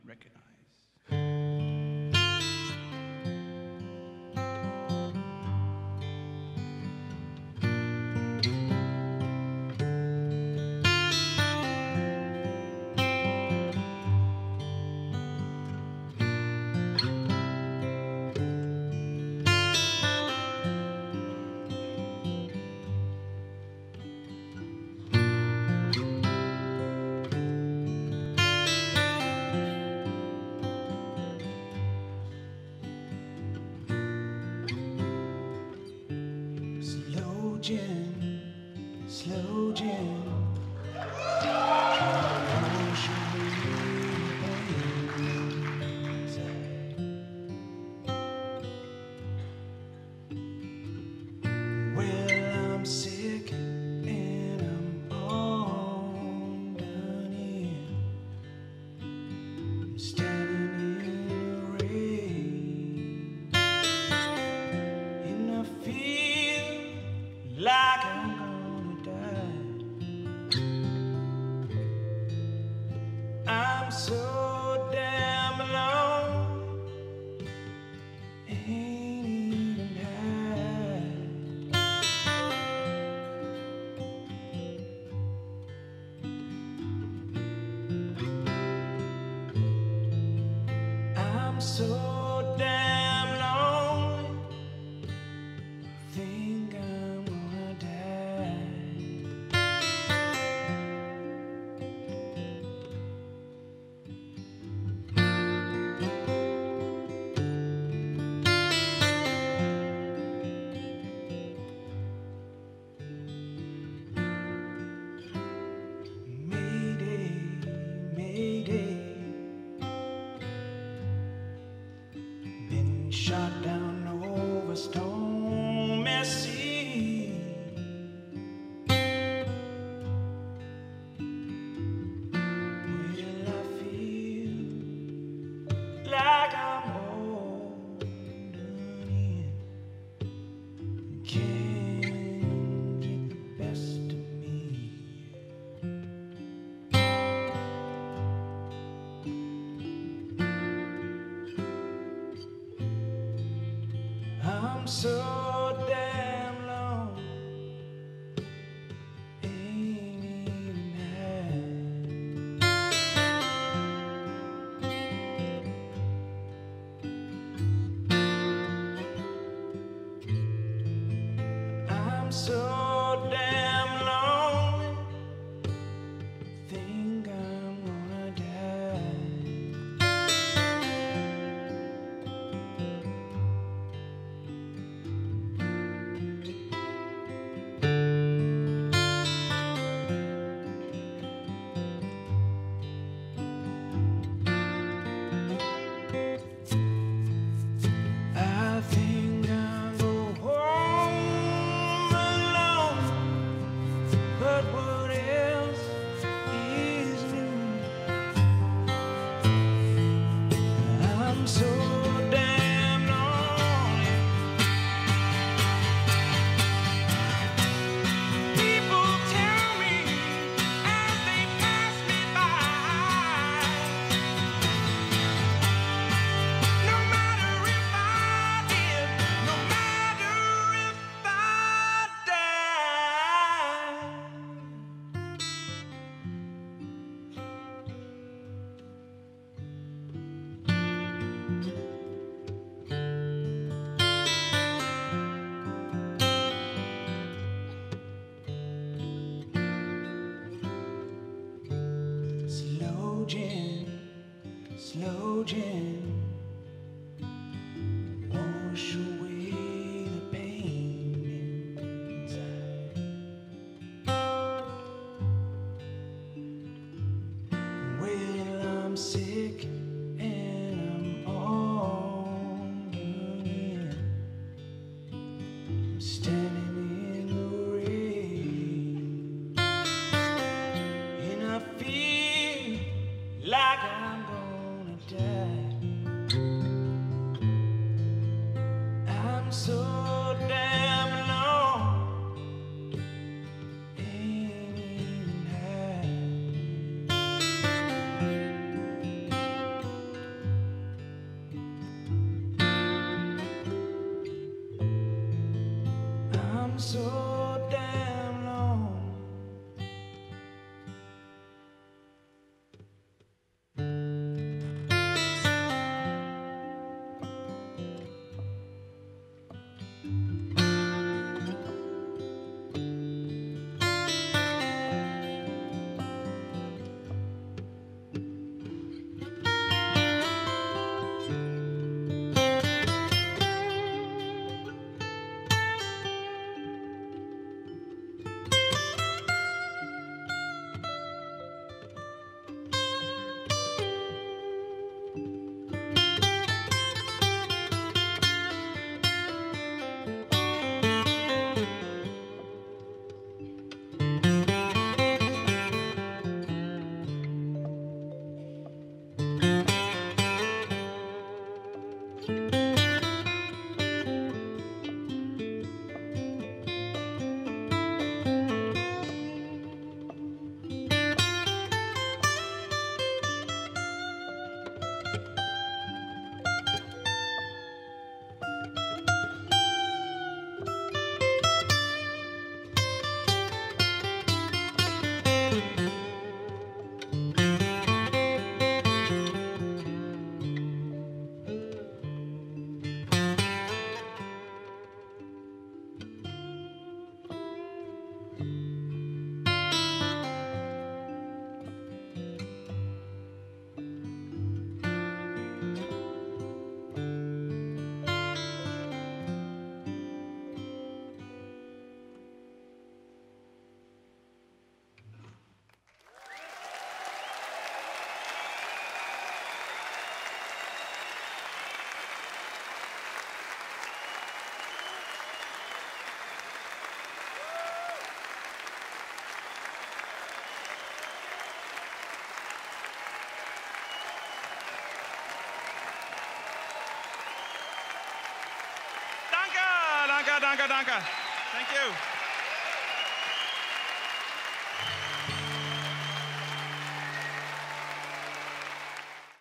Slow gin. Well, I'm sick and I'm all done in. I'm standing in the rain, and I feel like I'm I'm so damn alone, ain't even high. I'm so damn lonely, think I'm gonna die. Shot down over stormy sea. Well, I feel like I'm holding in. Can't get the best of me. I'm so damn long, ain't even I'm so damn lonely, think I'm gonna die. Slow gin, wash away the pain inside. Well, I'm sick and I'm all done in. I'm standing in the rain, and I feel like I'm gonna die. I'm so damn alone, ain't even high. danke, danke. Thank you.